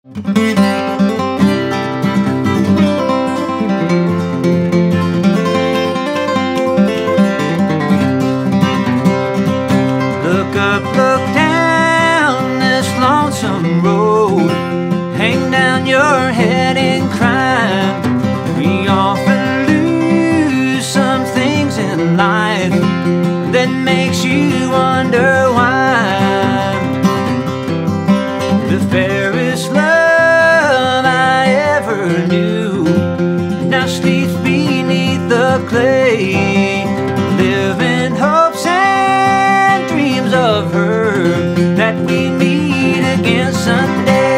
Look up, look down this lonesome road. Hang down your head in crime. We often lose some things in life that makes you wonder why. The fairest love I ever knew now sleeps beneath the clay. Living hopes and dreams of her that we meet again someday.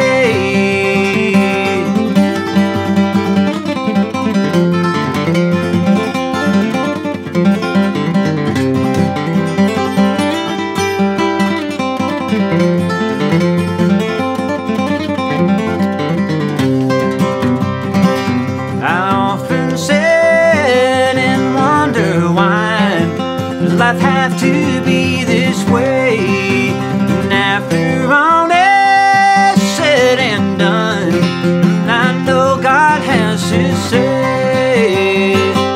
Life have to be this way, and after all is said and done, I know God has His say.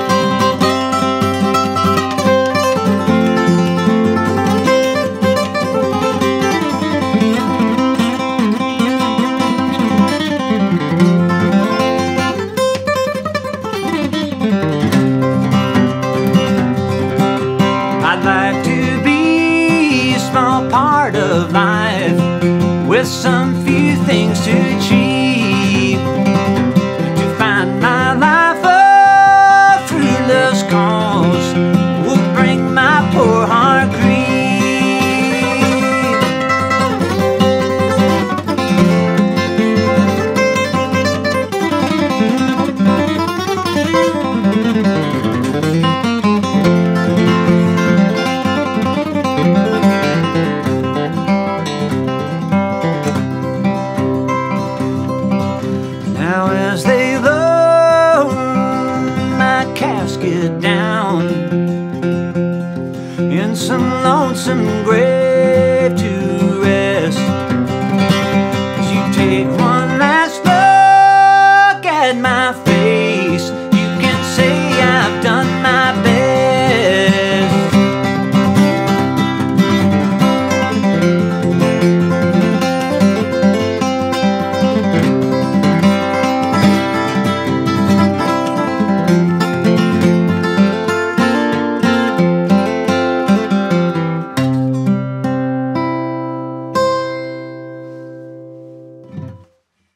I'd like to be a small part of life with some few things to achieve, to find my life a fruitless cause will bring my poor heart grief. Now as they lower my casket down in some lonesome grave to rest, as you take one last look at my